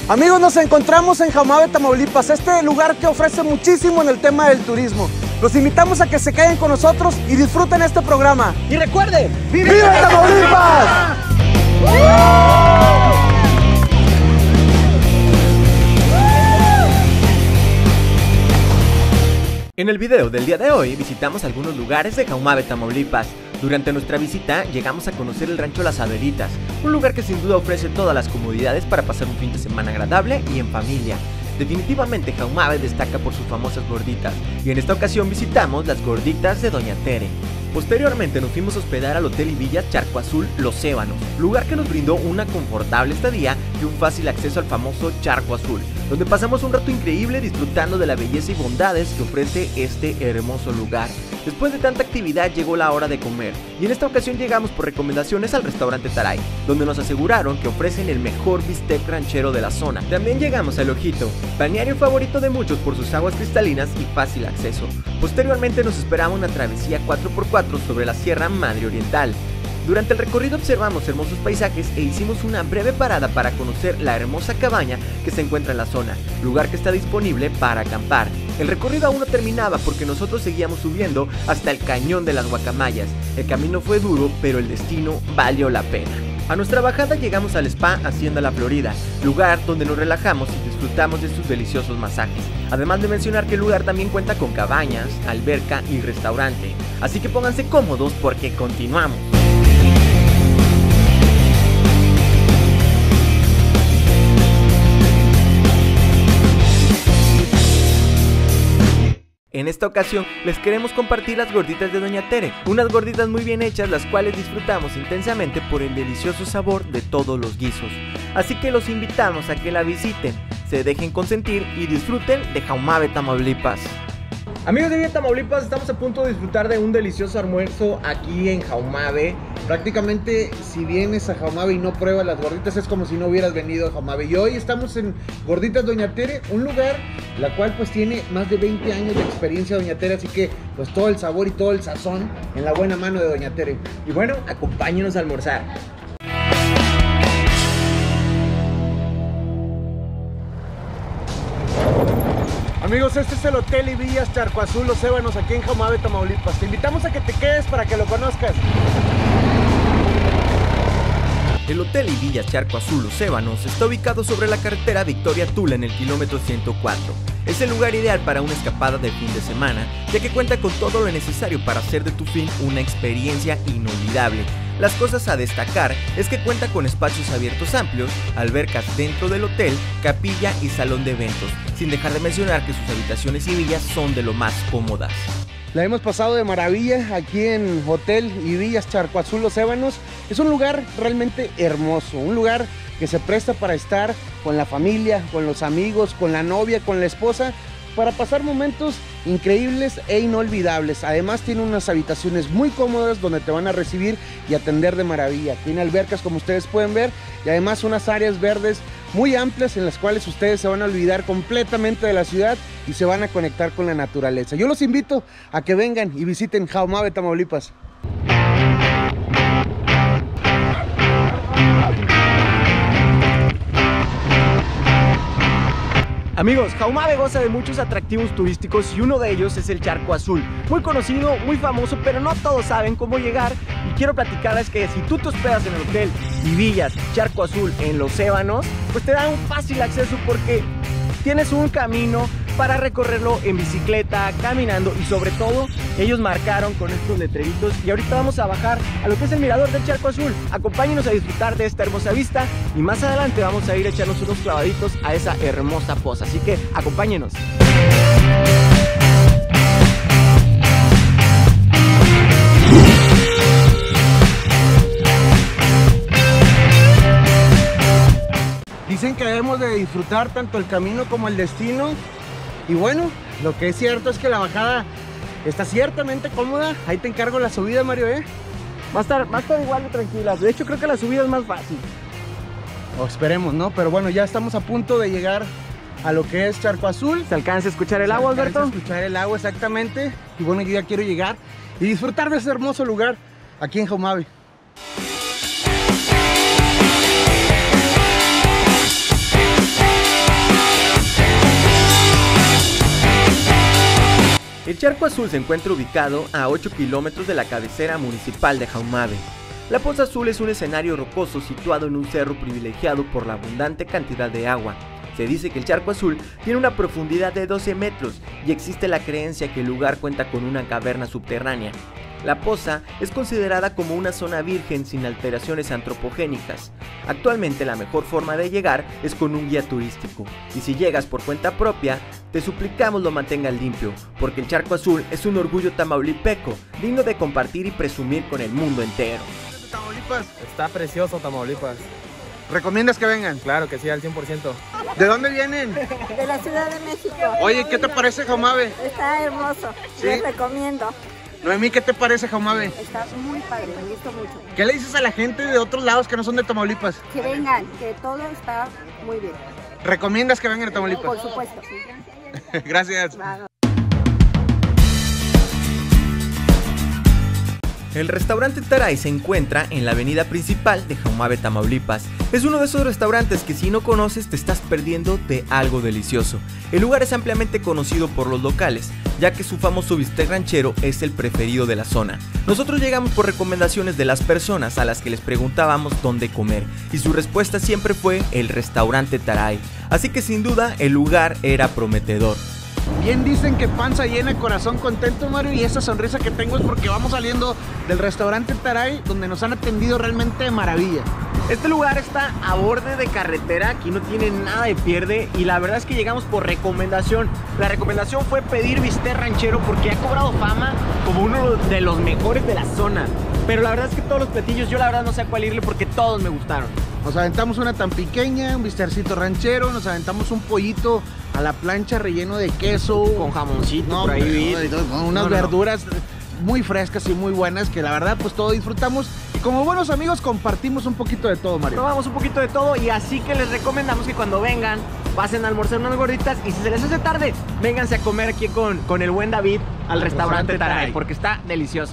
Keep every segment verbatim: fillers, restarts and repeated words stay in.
Amigos, nos encontramos en Jaumabe, Tamaulipas, este lugar que ofrece muchísimo en el tema del turismo. Los invitamos a que se queden con nosotros y disfruten este programa. Y recuerden, ¡Vive, ¡Vive Tamaulipas! En el video del día de hoy visitamos algunos lugares de Jaumabe, Tamaulipas. Durante nuestra visita llegamos a conocer el rancho Las Averitas, un lugar que sin duda ofrece todas las comodidades para pasar un fin de semana agradable y en familia. Definitivamente Jaumabe destaca por sus famosas gorditas, y en esta ocasión visitamos las gorditas de Doña Tere. Posteriormente nos fuimos a hospedar al Hotel y Villas Charco Azul Los Ébanos, lugar que nos brindó una confortable estadía y un fácil acceso al famoso Charco Azul, donde pasamos un rato increíble disfrutando de la belleza y bondades que ofrece este hermoso lugar. Después de tanta actividad llegó la hora de comer, y en esta ocasión llegamos por recomendaciones al restaurante Taray, donde nos aseguraron que ofrecen el mejor bistec ranchero de la zona. También llegamos al Ojito, balneario favorito de muchos por sus aguas cristalinas y fácil acceso. Posteriormente nos esperaba una travesía cuatro por cuatro sobre la Sierra Madre Oriental. Durante el recorrido observamos hermosos paisajes e hicimos una breve parada para conocer la hermosa cabaña que se encuentra en la zona, lugar que está disponible para acampar. El recorrido aún no terminaba porque nosotros seguíamos subiendo hasta el Cañón de las Guacamayas. El camino fue duro, pero el destino valió la pena. A nuestra bajada llegamos al Spa Hacienda La Florida, lugar donde nos relajamos y disfrutamos de sus deliciosos masajes. Además de mencionar que el lugar también cuenta con cabañas, alberca y restaurante. Así que pónganse cómodos porque continuamos. En esta ocasión les queremos compartir las gorditas de Doña Tere, unas gorditas muy bien hechas, las cuales disfrutamos intensamente por el delicioso sabor de todos los guisos. Así que los invitamos a que la visiten, se dejen consentir y disfruten de Jaumabe, Tamaulipas. Amigos de Vive Tamaulipas, estamos a punto de disfrutar de un delicioso almuerzo aquí en Jaumabe. Prácticamente, si vienes a Jaumabe y no pruebas las gorditas, es como si no hubieras venido a Jaumabe. Y hoy estamos en Gorditas Doña Tere, un lugar la cual pues tiene más de veinte años de experiencia Doña Tere, así que pues todo el sabor y todo el sazón en la buena mano de Doña Tere. Y bueno, acompáñenos a almorzar. Amigos, este es el Hotel y Villas Charco Azul Los Ébanos aquí en Jaumabe, Tamaulipas. Te invitamos a que te quedes para que lo conozcas. El Hotel y Villas Charco Azul Los Ébanos está ubicado sobre la carretera Victoria-Tula en el kilómetro ciento cuatro. Es el lugar ideal para una escapada de fin de semana, ya que cuenta con todo lo necesario para hacer de tu fin una experiencia inolvidable. Las cosas a destacar es que cuenta con espacios abiertos amplios, albercas dentro del hotel, capilla y salón de eventos, sin dejar de mencionar que sus habitaciones y villas son de lo más cómodas. La hemos pasado de maravilla aquí en Hotel y Villas Charco Azul Los Ébanos. Es un lugar realmente hermoso, un lugar que se presta para estar con la familia, con los amigos, con la novia, con la esposa, para pasar momentos increíbles e inolvidables. Además tiene unas habitaciones muy cómodas donde te van a recibir y atender de maravilla. Tiene albercas como ustedes pueden ver y además unas áreas verdes muy amplias en las cuales ustedes se van a olvidar completamente de la ciudad y se van a conectar con la naturaleza. Yo los invito a que vengan y visiten Jaumabe, Tamaulipas. Amigos, Jaumabe goza de muchos atractivos turísticos y uno de ellos es el Charco Azul. Muy conocido, muy famoso, pero no todos saben cómo llegar. Y quiero platicarles que si tú te hospedas en el Hotel y Villas Charco Azul en Los Ébanos, pues te dan un fácil acceso porque tienes un camino para recorrerlo en bicicleta, caminando y sobre todo ellos marcaron con estos letreritos y ahorita vamos a bajar a lo que es el mirador del Charco Azul. Acompáñenos a disfrutar de esta hermosa vista y más adelante vamos a ir a echarnos unos clavaditos a esa hermosa poza, así que acompáñenos. Dicen que debemos de disfrutar tanto el camino como el destino. Y bueno, lo que es cierto es que la bajada está ciertamente cómoda. Ahí te encargo la subida, Mario, ¿eh? Va a estar, va a estar igual de tranquila. De hecho, creo que la subida es más fácil. O esperemos, ¿no? Pero bueno, ya estamos a punto de llegar a lo que es Charco Azul. ¿Se alcanza a escuchar el agua, Alberto? Se alcanza a escuchar el agua, exactamente. Y bueno, yo ya quiero llegar y disfrutar de ese hermoso lugar aquí en Jaumabe. Charco Azul se encuentra ubicado a ocho kilómetros de la cabecera municipal de Jaumave. La Poza Azul es un escenario rocoso situado en un cerro privilegiado por la abundante cantidad de agua. Se dice que el Charco Azul tiene una profundidad de doce metros y existe la creencia que el lugar cuenta con una caverna subterránea. La Poza es considerada como una zona virgen sin alteraciones antropogénicas. Actualmente la mejor forma de llegar es con un guía turístico, y si llegas por cuenta propia, te suplicamos lo mantengas limpio, porque el Charco Azul es un orgullo tamaulipeco, digno de compartir y presumir con el mundo entero. Tamaulipas. Está precioso Tamaulipas. ¿Recomiendas que vengan? Claro que sí, al cien por ciento. ¿De dónde vienen? De la Ciudad de México. Oye, ¿qué te parece Jaumave? Está hermoso, ¿Sí? Les recomiendo. Noemí, ¿qué te parece Jaumave? Está muy padre, me gustó mucho. ¿Qué le dices a la gente de otros lados que no son de Tamaulipas? Que vengan, que todo está muy bien. ¿Recomiendas que vengan a Tamaulipas? Por supuesto. Gracias. Claro. El restaurante Taray se encuentra en la avenida principal de Jaumave, Tamaulipas. Es uno de esos restaurantes que si no conoces te estás perdiendo de algo delicioso. El lugar es ampliamente conocido por los locales, ya que su famoso bistec ranchero es el preferido de la zona. Nosotros llegamos por recomendaciones de las personas a las que les preguntábamos dónde comer, y su respuesta siempre fue el restaurante Taray. Así que sin duda el lugar era prometedor. Bien dicen que panza llena, corazón contento, Mario, y esa sonrisa que tengo es porque vamos saliendo del restaurante Taray, donde nos han atendido realmente de maravilla. Este lugar está a borde de carretera, aquí no tiene nada de pierde, y la verdad es que llegamos por recomendación. La recomendación fue pedir bistec ranchero porque ha cobrado fama como uno de los mejores de la zona. Pero la verdad es que todos los platillos, yo la verdad no sé a cuál irle porque todos me gustaron. Nos aventamos una tan pequeña, un bistercito ranchero, nos aventamos un pollito a la plancha relleno de queso. Con jamoncito, no, por ahí. No, no, con unas no, no, verduras no. muy frescas y muy buenas, que la verdad pues todo disfrutamos. Y como buenos amigos compartimos un poquito de todo, Mario. Probamos un poquito de todo, y así que les recomendamos que cuando vengan, pasen a almorzar unas gorditas, y si se les hace tarde, vénganse a comer aquí con, con el buen David al restaurante Taray, porque está delicioso.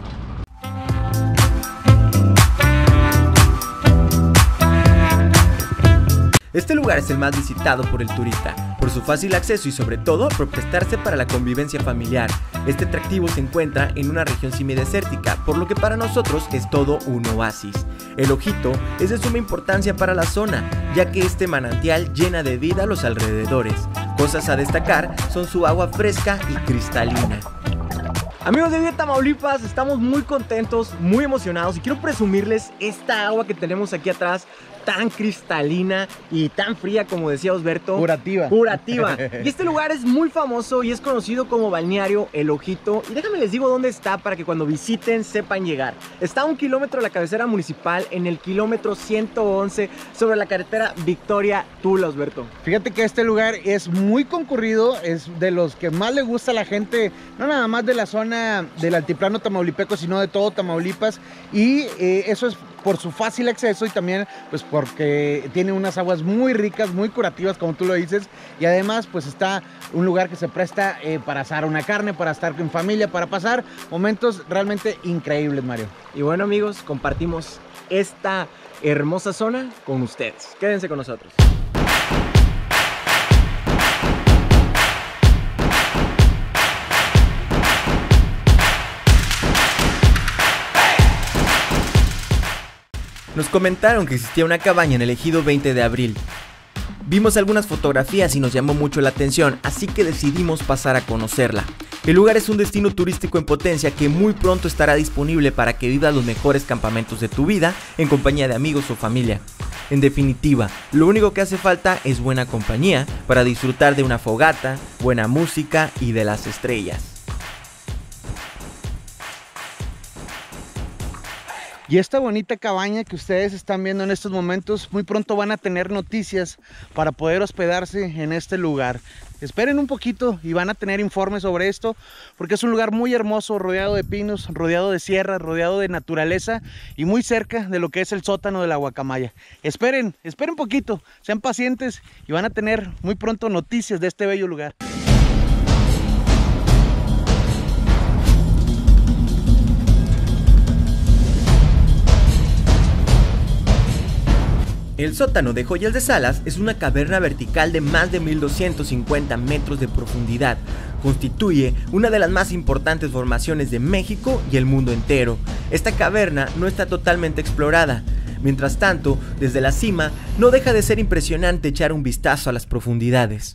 Este lugar es el más visitado por el turista, por su fácil acceso y sobre todo por prestarse para la convivencia familiar. Este atractivo se encuentra en una región semidesértica, por lo que para nosotros es todo un oasis. El Ojito es de suma importancia para la zona, ya que este manantial llena de vida a los alrededores. Cosas a destacar son su agua fresca y cristalina. Amigos de Vive Tamaulipas, estamos muy contentos, muy emocionados, y quiero presumirles esta agua que tenemos aquí atrás, tan cristalina y tan fría, como decía Osberto. Curativa. Curativa. Y este lugar es muy famoso y es conocido como balneario El Ojito. Y déjame les digo dónde está para que cuando visiten sepan llegar. Está a un kilómetro de la cabecera municipal, en el kilómetro ciento once, sobre la carretera Victoria-Tula, Osberto. Fíjate que este lugar es muy concurrido, es de los que más le gusta a la gente, no nada más de la zona del altiplano tamaulipeco, sino de todo Tamaulipas. Y eh, eso es por su fácil acceso, y también pues porque tiene unas aguas muy ricas, muy curativas, como tú lo dices, y además pues está un lugar que se presta eh, para asar una carne, para estar en familia, para pasar momentos realmente increíbles, Mario. Y bueno, amigos, compartimos esta hermosa zona con ustedes. Quédense con nosotros. Nos comentaron que existía una cabaña en el ejido veinte de abril. Vimos algunas fotografías y nos llamó mucho la atención, así que decidimos pasar a conocerla. El lugar es un destino turístico en potencia que muy pronto estará disponible para que vivas los mejores campamentos de tu vida en compañía de amigos o familia. En definitiva, lo único que hace falta es buena compañía para disfrutar de una fogata, buena música y de las estrellas. Y esta bonita cabaña que ustedes están viendo en estos momentos, muy pronto van a tener noticias para poder hospedarse en este lugar. Esperen un poquito y van a tener informes sobre esto, porque es un lugar muy hermoso, rodeado de pinos, rodeado de sierras, rodeado de naturaleza y muy cerca de lo que es el sótano de la Guacamaya. Esperen, esperen un poquito, sean pacientes y van a tener muy pronto noticias de este bello lugar. El sótano de Joyas de Salas es una caverna vertical de más de mil doscientos cincuenta metros de profundidad. Constituye una de las más importantes formaciones de México y el mundo entero. Esta caverna no está totalmente explorada. Mientras tanto, desde la cima, no deja de ser impresionante echar un vistazo a las profundidades.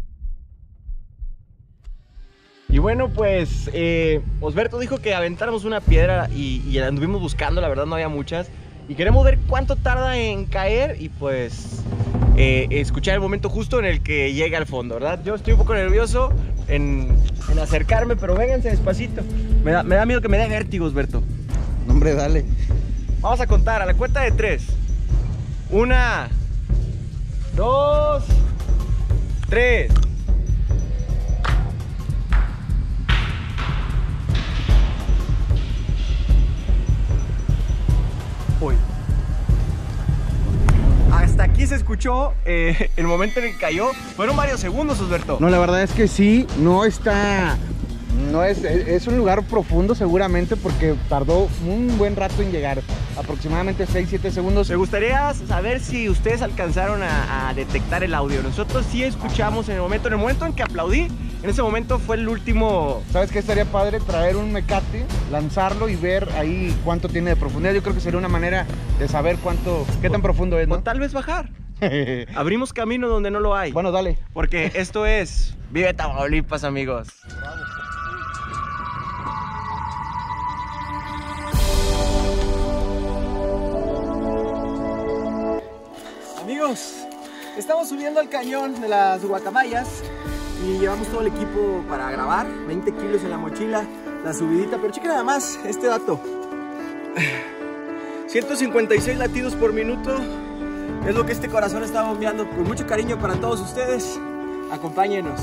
Y bueno, pues eh, Osberto dijo que aventáramos una piedra y, y la anduvimos buscando, la verdad no había muchas. Y queremos ver cuánto tarda en caer y pues eh, escuchar el momento justo en el que llega al fondo, ¿verdad? Yo estoy un poco nervioso en, en acercarme, pero vénganse despacito. Me da, me da miedo que me dé vértigo, Osberto. No, hombre, dale. Vamos a contar a la cuenta de tres. Una, dos, tres. Uy. Hasta aquí se escuchó eh, el momento en el que cayó. Fueron varios segundos, Osberto. No, la verdad es que sí, no está... No es, es un lugar profundo seguramente porque tardó un buen rato en llegar, aproximadamente seis siete segundos. Me gustaría saber si ustedes alcanzaron a, a detectar el audio. Nosotros sí escuchamos en el momento, en el momento en que aplaudí, en ese momento fue el último. ¿Sabes qué estaría padre? Traer un mecate, lanzarlo y ver ahí cuánto tiene de profundidad. Yo creo que sería una manera de saber cuánto, qué tan profundo es, ¿no? O tal vez bajar. Abrimos camino donde no lo hay. Bueno, dale. Porque esto es Vive Tamaulipas, amigos. Amigos, estamos subiendo al cañón de las Guacamayas y llevamos todo el equipo para grabar, veinte kilos en la mochila, la subidita, pero chequen nada más este dato. ciento cincuenta y seis latidos por minuto es lo que este corazón está bombeando con mucho cariño para todos ustedes. Acompáñenos.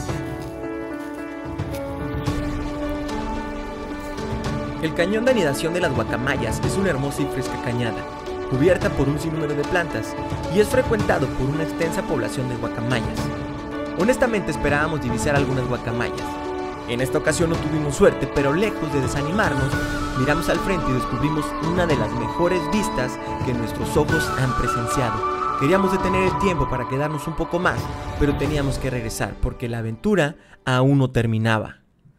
El cañón de anidación de las Guacamayas es una hermosa y fresca cañada, cubierta por un sinnúmero de plantas y es frecuentado por una extensa población de guacamayas. Honestamente esperábamos divisar algunas guacamayas. En esta ocasión no tuvimos suerte, pero lejos de desanimarnos, miramos al frente y descubrimos una de las mejores vistas que nuestros ojos han presenciado. Queríamos detener el tiempo para quedarnos un poco más, pero teníamos que regresar porque la aventura aún no terminaba.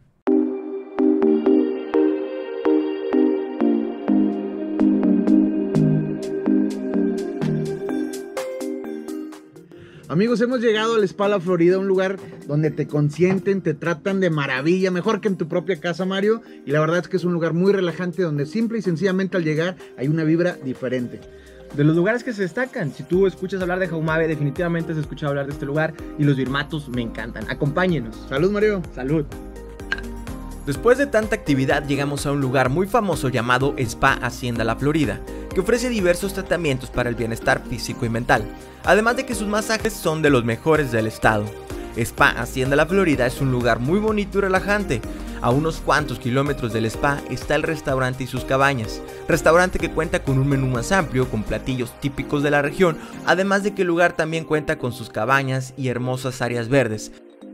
Amigos, hemos llegado al Spa La Florida, un lugar donde te consienten, te tratan de maravilla, mejor que en tu propia casa, Mario. Y la verdad es que es un lugar muy relajante donde simple y sencillamente al llegar hay una vibra diferente. De los lugares que se destacan, si tú escuchas hablar de Jaumave, definitivamente has escuchado hablar de este lugar y los birmatos me encantan. Acompáñenos. Salud, Mario. Salud. Después de tanta actividad llegamos a un lugar muy famoso llamado Spa Hacienda La Florida, que ofrece diversos tratamientos para el bienestar físico y mental, además de que sus masajes son de los mejores del estado. Spa Hacienda La Florida es un lugar muy bonito y relajante. A unos cuantos kilómetros del spa está el restaurante y sus cabañas, restaurante que cuenta con un menú más amplio con platillos típicos de la región, además de que el lugar también cuenta con sus cabañas y hermosas áreas verdes.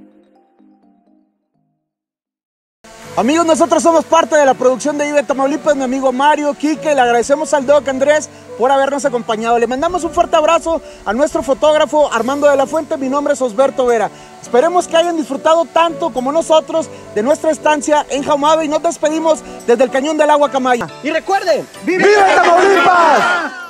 Amigos, nosotros somos parte de la producción de Vive Tamaulipas, mi amigo Mario, Quique, le agradecemos al Doc Andrés por habernos acompañado. Le mandamos un fuerte abrazo a nuestro fotógrafo Armando de la Fuente, mi nombre es Osberto Vera. Esperemos que hayan disfrutado tanto como nosotros de nuestra estancia en Jaumave y nos despedimos desde el Cañón del Agua Guacamaya. Y recuerden, ¡Vive Tamaulipas!